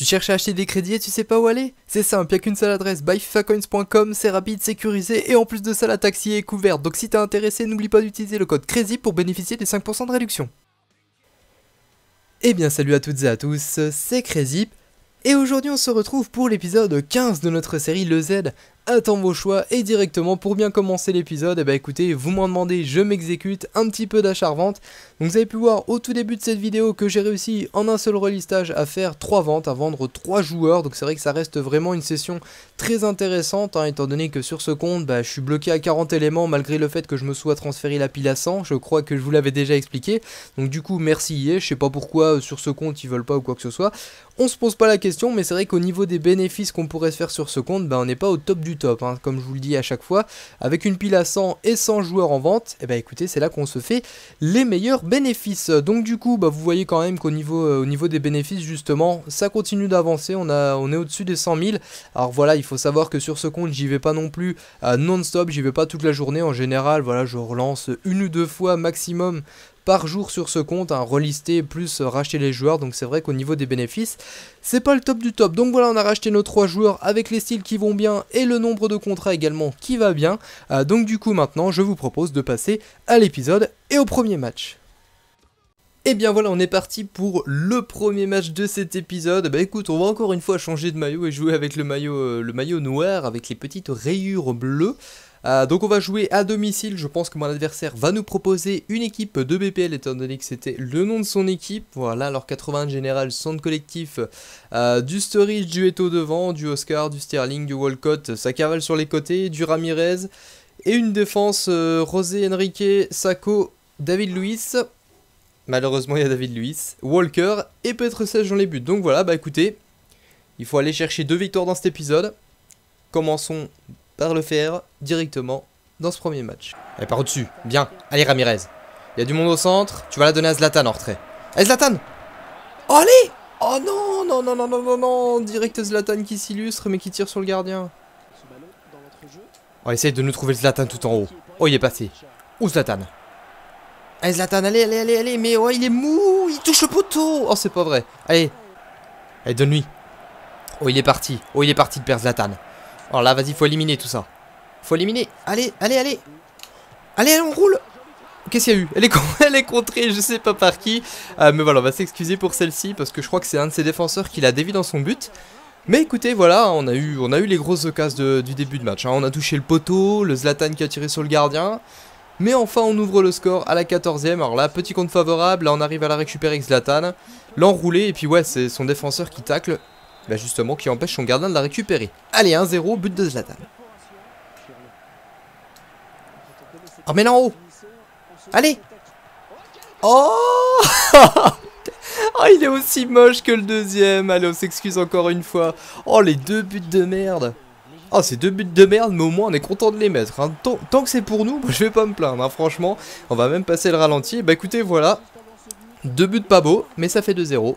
Tu cherches à acheter des crédits et tu sais pas où aller? C'est simple, y'a qu'une seule adresse, buyfifacoins.com, c'est rapide, sécurisé et en plus de ça la taxe y est couverte. Donc si t'es intéressé, n'oublie pas d'utiliser le code CRAZY pour bénéficier des 5% de réduction. Eh bien salut à toutes et à tous, c'est Crazy. Et aujourd'hui on se retrouve pour l'épisode 15 de notre série Le Z. Attends vos choix et directement pour bien commencer l'épisode, eh ben écoutez, vous m'en demandez, je m'exécute, un petit peu d'achat-revente. Donc vous avez pu voir au tout début de cette vidéo que j'ai réussi en un seul relistage à faire 3 ventes, à vendre 3 joueurs. Donc c'est vrai que ça reste vraiment une session très intéressante, étant donné que sur ce compte, je suis bloqué à 40 éléments malgré le fait que je me sois transféré la pile à 100. Je crois que je vous l'avais déjà expliqué. Donc du coup merci IE, je sais pas pourquoi sur ce compte ils veulent pas ou quoi que ce soit. On se pose pas la question, mais c'est vrai qu'au niveau des bénéfices qu'on pourrait se faire sur ce compte, on n'est pas au top du top, comme je vous le dis à chaque fois. Avec une pile à 100 et 100 joueurs en vente, et écoutez, c'est là qu'on se fait les meilleurs bénéfices. Donc du coup, vous voyez quand même qu'au niveau des bénéfices, justement, ça continue d'avancer, on est au-dessus des 100 000. Alors voilà, il faut savoir que sur ce compte, j'y vais pas non plus non-stop, j'y vais pas toute la journée. En général, voilà, je relance une ou deux fois maximum par jour sur ce compte, relister plus racheter les joueurs. Donc c'est vrai qu'au niveau des bénéfices, c'est pas le top du top. Donc voilà, on a racheté nos 3 joueurs avec les styles qui vont bien et le nombre de contrats également qui va bien. Donc du coup maintenant, je vous propose de passer à l'épisode et au premier match. Et bien voilà, on est parti pour le premier match de cet épisode. Écoute, on va encore une fois changer de maillot et jouer avec le maillot noir avec les petites rayures bleues. Donc on va jouer à domicile. Je pense que mon adversaire va nous proposer une équipe de BPL étant donné que c'était le nom de son équipe. Voilà, alors 81 général, centre collectif, du Sturridge, du Eto'o devant, du Oscar, du Sterling, du Walcott, ça cavale sur les côtés, du Ramirez et une défense José Enrique, Sacco, David Luiz. Malheureusement il y a David Luiz, Walker et Petrusech dans les buts. Donc voilà, écoutez, il faut aller chercher 2 victoires dans cet épisode. Commençons par le faire directement dans ce premier match. Allez, par au-dessus, bien. Allez Ramirez, il y a du monde au centre, tu vas la donner à Zlatan en retrait. Allez Zlatan. Oh, allez. Oh non, non, non, non, non, non, non. Direct Zlatan qui s'illustre mais qui tire sur le gardien. On essaye de nous trouver le Zlatan tout en haut. Oh, il est passé. Où Zlatan? Allez Zlatan, allez, allez, allez, allez. Mais ouais, il est mou, il touche le poteau. Oh, c'est pas vrai. Allez. Allez, donne-lui. Oh, il est parti. Oh, il est parti de perdre Zlatan. Alors là, vas-y, faut éliminer tout ça. Faut éliminer. Allez, allez, allez. Allez, on roule. Qu'est-ce qu'il y a eu? Elle est contrée, je sais pas par qui. Mais voilà, on va s'excuser pour celle-ci parce que je crois que c'est un de ses défenseurs qui l'a dévié dans son but. Mais écoutez, voilà, on a eu les grosses occasions du début de match. On a touché le poteau, le Zlatan qui a tiré sur le gardien. Mais enfin, on ouvre le score à la 14e. Alors là, petit compte favorable. Là, on arrive à la récupérer avec Zlatan. L'enrouler. Et puis ouais, c'est son défenseur qui tacle. Justement, qui empêche son gardien de la récupérer. Allez, 1-0, but de Zlatan. Oh, mais là en haut. Allez. Oh. Oh, il est aussi moche que le deuxième. Allez, on s'excuse encore une fois. Oh, les 2 buts de merde. Oh, c'est 2 buts de merde, mais au moins on est content de les mettre. Tant que c'est pour nous, je vais pas me plaindre. Franchement, on va même passer le ralenti. Écoutez, voilà. 2 buts pas beaux, mais ça fait 2-0.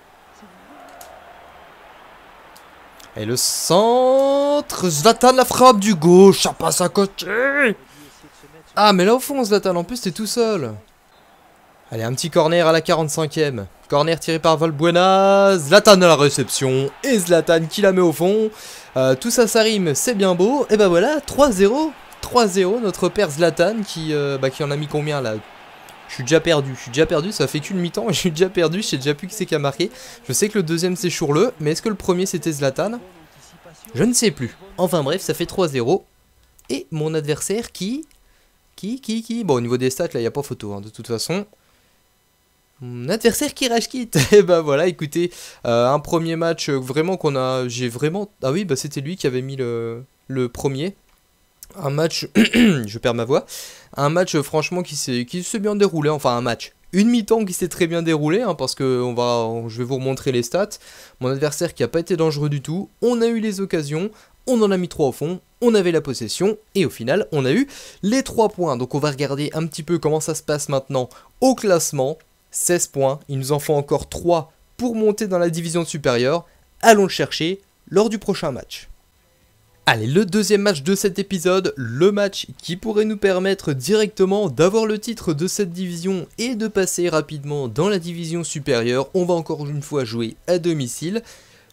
Et le centre, Zlatan la frappe du gauche, ça passe à côté. Ah mais là au fond Zlatan, en plus t'es tout seul. Allez, un petit corner à la 45e. Corner tiré par Valbuena, Zlatan à la réception. Et Zlatan qui la met au fond. Tout ça, ça rime, c'est bien beau. Et voilà, 3-0. 3-0, notre père Zlatan qui en a mis combien là? Je suis déjà perdu, ça fait qu'une mi-temps, je suis déjà perdu, je sais déjà plus qui c'est qui a marqué. Je sais que le deuxième c'est Chourleux, mais est-ce que le premier c'était Zlatan? Je ne sais plus. Enfin bref, ça fait 3-0. Et mon adversaire qui... Bon, au niveau des stats, là, il n'y a pas photo, de toute façon. Mon adversaire qui rage quitte. Et voilà, écoutez, un premier match vraiment qu'on a... Ah oui, c'était lui qui avait mis le premier. Un match, je perds ma voix, un match franchement qui s'est bien déroulé, enfin un match, une mi-temps qui s'est très bien déroulé, parce que je vais vous remontrer les stats. Mon adversaire qui n'a pas été dangereux du tout, on a eu les occasions, on en a mis 3 au fond, on avait la possession, et au final on a eu les 3 points. Donc on va regarder un petit peu comment ça se passe maintenant au classement, 16 points, il nous en faut encore 3 pour monter dans la division supérieure, allons le chercher lors du prochain match. Allez, le deuxième match de cet épisode, le match qui pourrait nous permettre directement d'avoir le titre de cette division et de passer rapidement dans la division supérieure. On va encore une fois jouer à domicile.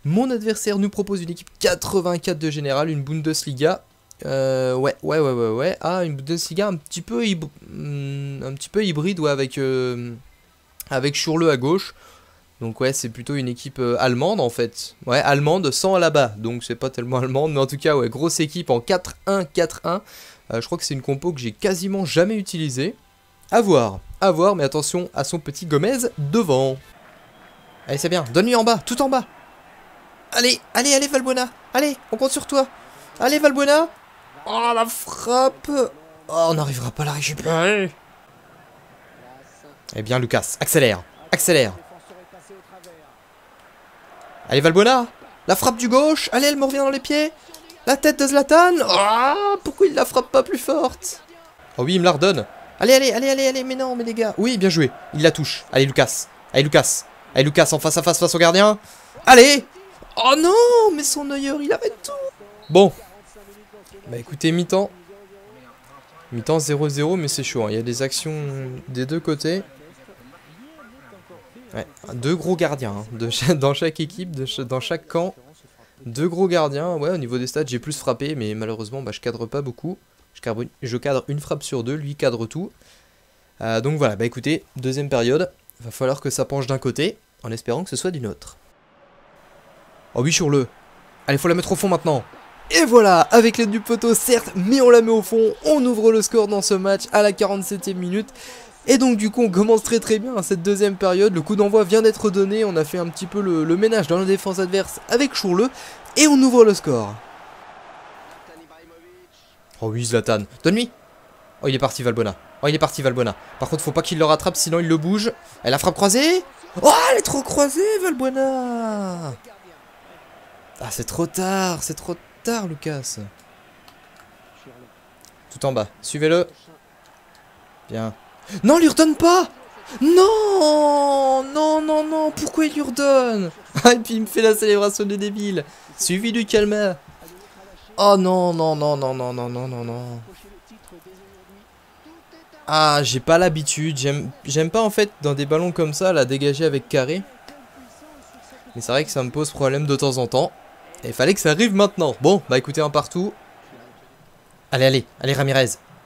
Mon adversaire nous propose une équipe 84 de général, une Bundesliga. Ouais. Ah, une Bundesliga un petit peu hybride, ouais, avec Schurle à gauche. Donc ouais, c'est plutôt une équipe allemande en fait. Ouais, allemande sans là-bas. Donc c'est pas tellement allemande, mais en tout cas, ouais, grosse équipe en 4-1-4-1. Je crois que c'est une compo que j'ai quasiment jamais utilisée. À voir, mais attention à son petit Gomez devant. Allez, c'est bien, donne-lui en bas, tout en bas. Allez, Valbuena. Allez, on compte sur toi. Allez, Valbuena. Oh, la frappe. Oh, on n'arrivera pas à la récupérer. Eh bien, Lucas, accélère. Allez, Valbuena. La frappe du gauche. Allez, elle me revient dans les pieds. La tête de Zlatan. Oh, pourquoi il la frappe pas plus forte? Oh oui, il me la redonne. Allez, mais non, mais les gars. Oui, bien joué. Il la touche. Allez, Lucas, en face à face au gardien. Allez. Oh non, mais son œilleur, il avait tout. Bon. Bah écoutez, mi-temps. Mi-temps 0-0, mais c'est chaud, hein. Il y a des actions des deux côtés. Ouais, deux gros gardiens, hein, dans chaque équipe, dans chaque camp. Deux gros gardiens. Ouais, au niveau des stats, j'ai plus frappé, mais malheureusement, bah, je cadre pas beaucoup. Je cadre une frappe sur deux, lui cadre tout. Donc voilà, bah écoutez, deuxième période. Va falloir que ça penche d'un côté, en espérant que ce soit d'une autre. Oh oui, sur le. Allez, faut la mettre au fond maintenant. Et voilà, avec l'aide du poteau, certes, mais on la met au fond. On ouvre le score dans ce match à la 47e minute. Et donc du coup, on commence très bien à cette deuxième période. Le coup d'envoi vient d'être donné. On a fait un petit peu le ménage dans la défense adverse avec Schurle. Et on ouvre le score. Oh oui, Zlatan. Donne-lui. Oh, il est parti, Valbuena. Par contre, faut pas qu'il le rattrape, sinon il le bouge. Elle a frappe croisée. Oh, elle est trop croisée, Valbuena. Ah, c'est trop tard, Lucas. Tout en bas, suivez-le. Bien. Non, lui redonne pas. Non, pourquoi il lui redonne? Ah, et puis il me fait la célébration des débiles. Suivi du calma. Oh non. Ah, j'ai pas l'habitude, j'aime pas en fait dans des ballons comme ça, la dégager avec carré. Mais c'est vrai que ça me pose problème de temps en temps. Et il fallait que ça arrive maintenant. Bon, bah écoutez, un partout. Allez, Ramirez.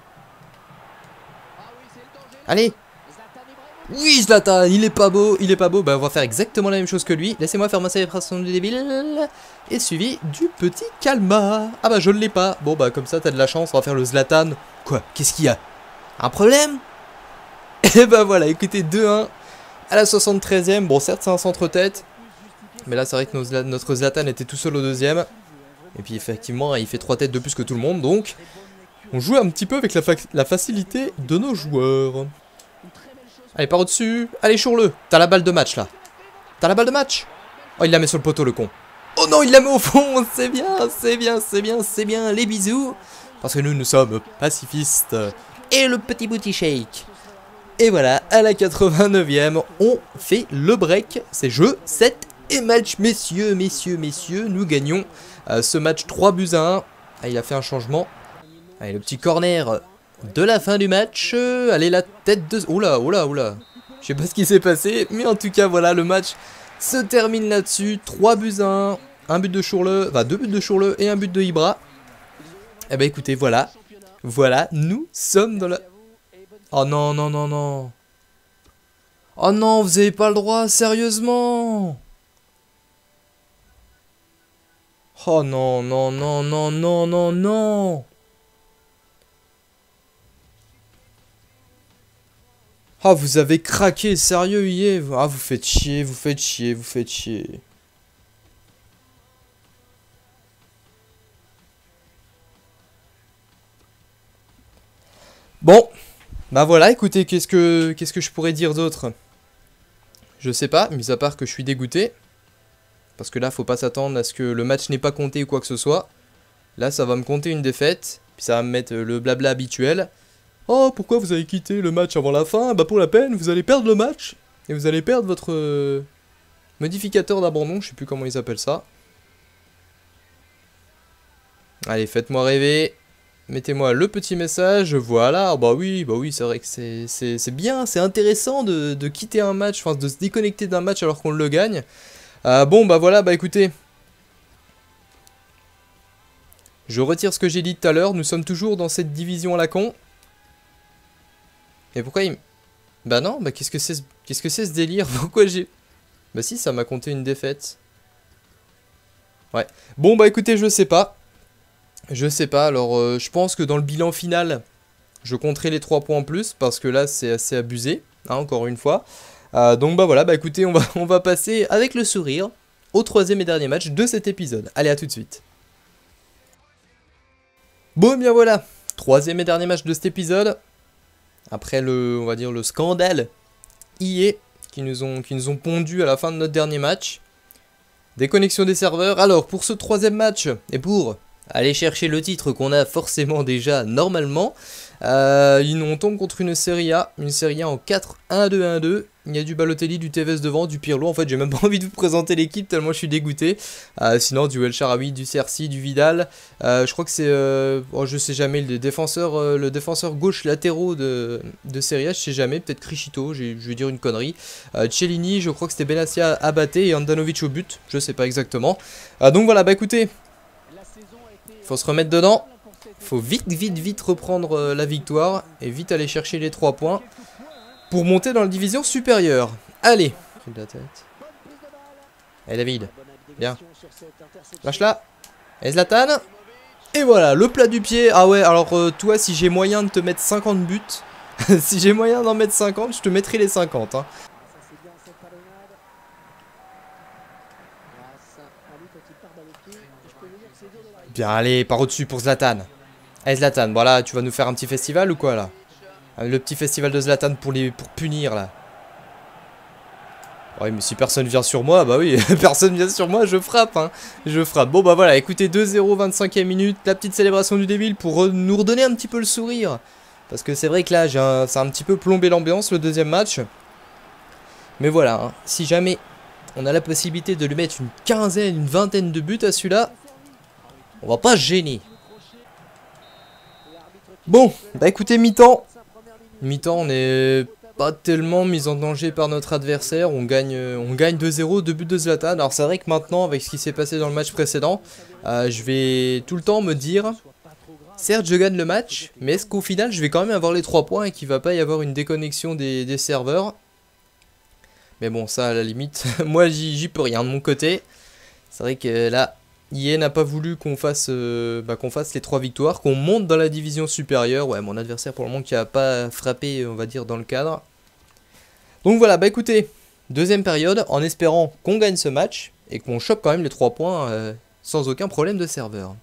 Allez. Oui, Zlatan, il est pas beau. Bah on va faire exactement la même chose que lui. Laissez-moi faire ma célébration du débile. Et suivi du petit calma. Ah bah je ne l'ai pas. Bon bah comme ça t'as de la chance, on va faire le Zlatan. Quoi? Qu'est-ce qu'il y a? Un problème? Et bah voilà, écoutez, 2-1 à la 73e. Bon, certes c'est un centre-tête. Mais là c'est vrai que notre Zlatan était tout seul au deuxième. Et puis effectivement il fait 3 têtes de plus que tout le monde. Donc on joue un petit peu avec la facilité de nos joueurs. Allez, par au-dessus. Allez, Schurle. T'as la balle de match là. Oh, il la met sur le poteau, le con. Oh non, il la met au fond. C'est bien. Les bisous. Parce que nous sommes pacifistes. Et le petit booty shake. Et voilà, à la 89e, on fait le break. C'est jeu, 7 et match, messieurs. Nous gagnons ce match 3-1. Ah, il a fait un changement. Allez, le petit corner de la fin du match. Allez, la tête de... Oula. Je sais pas ce qui s'est passé, mais en tout cas, voilà, le match se termine là-dessus. 3-1. Un but de Schurle, enfin 2 buts de Schurle et un but de Ibra. Eh ben écoutez, voilà, nous sommes dans la... Oh non. Oh non, vous avez pas le droit, sérieusement. Oh non. Ah, vous avez craqué, sérieux, hier. Ah, vous faites chier. Bon, bah voilà, écoutez, qu'est-ce que je pourrais dire d'autre? Je sais pas, mis à part que je suis dégoûté. Parce que là, faut pas s'attendre à ce que le match n'ait pas compté ou quoi que ce soit. Là, ça va me compter une défaite. Puis ça va me mettre le blabla habituel. Oh, pourquoi vous avez quitté le match avant la fin? Bah pour la peine, vous allez perdre le match. Et vous allez perdre votre modificateur d'abandon, je sais plus comment ils appellent ça. Allez, faites-moi rêver. Mettez-moi le petit message, voilà. Bah oui, c'est vrai que c'est bien, c'est intéressant de quitter un match, enfin de se déconnecter d'un match alors qu'on le gagne. Bon, bah voilà, bah écoutez, Je retire ce que j'ai dit tout à l'heure, nous sommes toujours dans cette division à la con. Et pourquoi il... Bah non, bah qu'est-ce que c'est ce délire? Pourquoi j'ai... Bah si, ça m'a compté une défaite. Ouais. Bon bah écoutez, je sais pas. Je sais pas, alors je pense que dans le bilan final, je compterai les 3 points en plus, parce que là c'est assez abusé, hein, encore une fois. Donc bah voilà, bah écoutez, on va passer avec le sourire au 3e et dernier match de cet épisode. Allez, à tout de suite. Bon, et bien voilà, 3e et dernier match de cet épisode. Après le, on va dire, le scandale EA qui nous ont pondu à la fin de notre dernier match. Déconnexion des serveurs. Alors, pour ce 3e match, et pour aller chercher le titre qu'on a forcément déjà normalement, on tombe contre une Serie A en 4-1-2-1-2. Il y a du Balotelli, du Tevez devant, du Pirlo. En fait, j'ai même pas envie de vous présenter l'équipe tellement je suis dégoûté. Sinon, du El Shaarawy, du Cerci, du Vidal. Je crois que c'est, je sais jamais, le défenseur gauche latéraux de Serie A, je sais jamais. Peut-être Criscito, je vais dire une connerie. Cellini, je crois que c'était Benassia Abaté et Andanovic au but. Je sais pas exactement. Donc voilà, bah écoutez, faut se remettre dedans. Faut vite reprendre la victoire et vite aller chercher les 3 points pour monter dans la division supérieure. Allez. Allez David. Bien. Lâche-la. Et Zlatan. Et voilà, le plat du pied. Ah ouais, alors toi, si j'ai moyen de te mettre 50 buts, si j'ai moyen d'en mettre 50, je te mettrai les 50. Hein. Bien, allez, par au-dessus pour Zlatan. Allez Zlatan, voilà, tu vas nous faire un petit festival ou quoi là? Le petit festival de Zlatan pour punir là. Ouais, mais si personne vient sur moi, bah oui, personne vient sur moi, je frappe, hein. Je frappe. Bon bah voilà, écoutez, 2-0, 25e minute, la petite célébration du débile pour nous redonner un petit peu le sourire. Parce que c'est vrai que là, ça a un petit peu plombé l'ambiance, le 2e match. Mais voilà, hein, si jamais on a la possibilité de lui mettre une quinzaine, une vingtaine de buts à celui-là, on va pas se gêner. Bon, bah écoutez, mi-temps. Mi-temps, on n'est pas tellement mis en danger par notre adversaire. On gagne 2-0, 2 buts de Zlatan. Alors c'est vrai que maintenant, avec ce qui s'est passé dans le match précédent, je vais tout le temps me dire, certes je gagne le match, mais est-ce qu'au final je vais quand même avoir les 3 points et qu'il va pas y avoir une déconnexion des serveurs? Mais bon, ça à la limite, moi j'y peux rien de mon côté. C'est vrai que là... EA n'a pas voulu qu'on fasse les 3 victoires, qu'on monte dans la division supérieure. Ouais, mon adversaire pour le moment qui a pas frappé, on va dire, dans le cadre. Donc voilà, bah écoutez, 2e période, en espérant qu'on gagne ce match et qu'on chope quand même les 3 points sans aucun problème de serveur.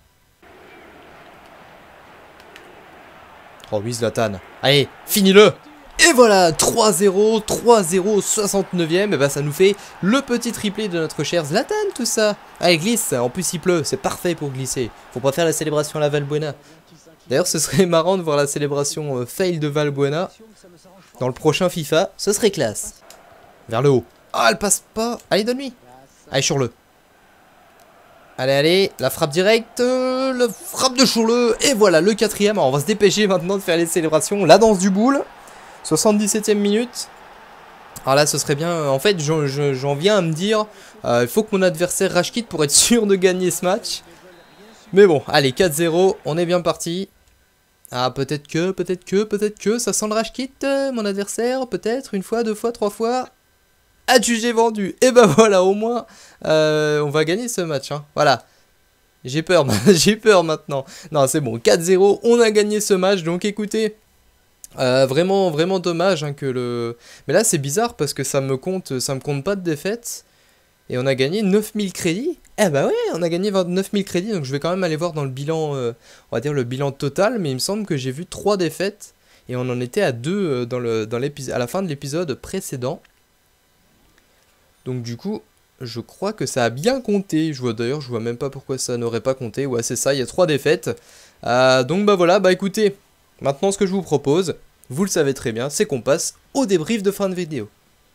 Oh oui, Zlatan. Allez, finis-le! Et voilà, 3-0, 3-0, 69e, et bah ça nous fait le petit triplé de notre cher Zlatan, tout ça. Allez, glisse, en plus il pleut, c'est parfait pour glisser. Faut pas faire la célébration à la Valbuena. D'ailleurs, ce serait marrant de voir la célébration fail de Valbuena dans le prochain FIFA, ce serait classe. Vers le haut. Ah, elle passe pas. Allez, donne-lui. Allez, sur le. Allez, la frappe directe, la frappe de Chourle, et voilà, le 4e. Alors, on va se dépêcher maintenant de faire les célébrations, la danse du boule. 77e minute. Alors là, ce serait bien. En fait, j'en viens à me dire, il faut que mon adversaire rage quitte pour être sûr de gagner ce match. Mais bon, allez, 4-0, on est bien parti. Ah, peut-être que, ça sent le rage quitte, mon adversaire. Peut-être, une fois, 2 fois, 3 fois. Adjugé vendu. Et ben voilà, au moins, on va gagner ce match. Hein. Voilà. J'ai peur, j'ai peur maintenant. Non, c'est bon, 4-0, on a gagné ce match. Donc écoutez... vraiment dommage hein, que le... Mais là c'est bizarre parce que ça me compte pas de défaite. Et on a gagné 9000 crédits. Eh bah ouais, on a gagné 29 000 crédits. Donc je vais quand même aller voir dans le bilan, on va dire le bilan total. Mais il me semble que j'ai vu 3 défaites. Et on en était à 2 à la fin de l'épisode précédent. Donc du coup, je crois que ça a bien compté. D'ailleurs, je vois même pas pourquoi ça n'aurait pas compté. Ouais, c'est ça, il y a 3 défaites. Donc bah voilà, bah écoutez... Maintenant, ce que je vous propose, vous le savez très bien, c'est qu'on passe au débrief de fin de vidéo.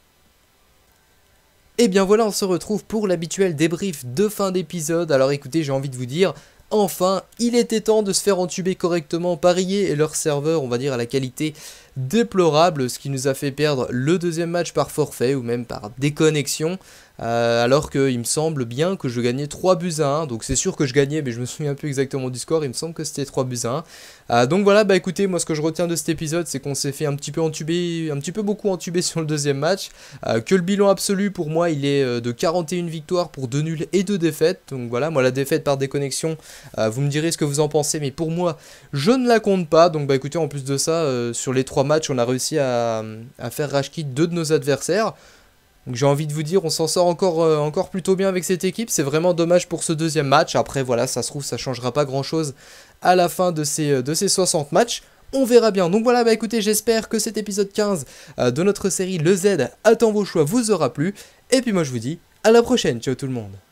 Et bien voilà, on se retrouve pour l'habituel débrief de fin d'épisode. Alors écoutez, j'ai envie de vous dire, enfin, il était temps de se faire entuber correctement par EA et leur serveur, on va dire à la qualité déplorable, ce qui nous a fait perdre le deuxième match par forfait ou même par déconnexion. Alors qu'il me semble bien que je gagnais 3 buts à 1, donc c'est sûr que je gagnais, mais je me souviens plus exactement du score, il me semble que c'était 3 buts à 1. Donc voilà, bah écoutez, moi ce que je retiens de cet épisode, c'est qu'on s'est fait un petit peu entuber, un petit peu beaucoup entuber sur le deuxième match, que le bilan absolu pour moi il est de 41 victoires pour 2 nuls et 2 défaites, donc voilà, moi la défaite par déconnexion, vous me direz ce que vous en pensez, mais pour moi, je ne la compte pas, donc bah écoutez, en plus de ça, sur les 3 matchs, on a réussi à faire rage quit 2 de nos adversaires. Donc j'ai envie de vous dire, on s'en sort encore plutôt bien avec cette équipe. C'est vraiment dommage pour ce deuxième match. Après, voilà, ça se trouve, ça changera pas grand-chose à la fin de ces 60 matchs. On verra bien. Donc voilà, bah écoutez, j'espère que cet épisode 15 de notre série Le Z, attends vos choix, vous aura plu. Et puis moi, je vous dis à la prochaine. Ciao tout le monde.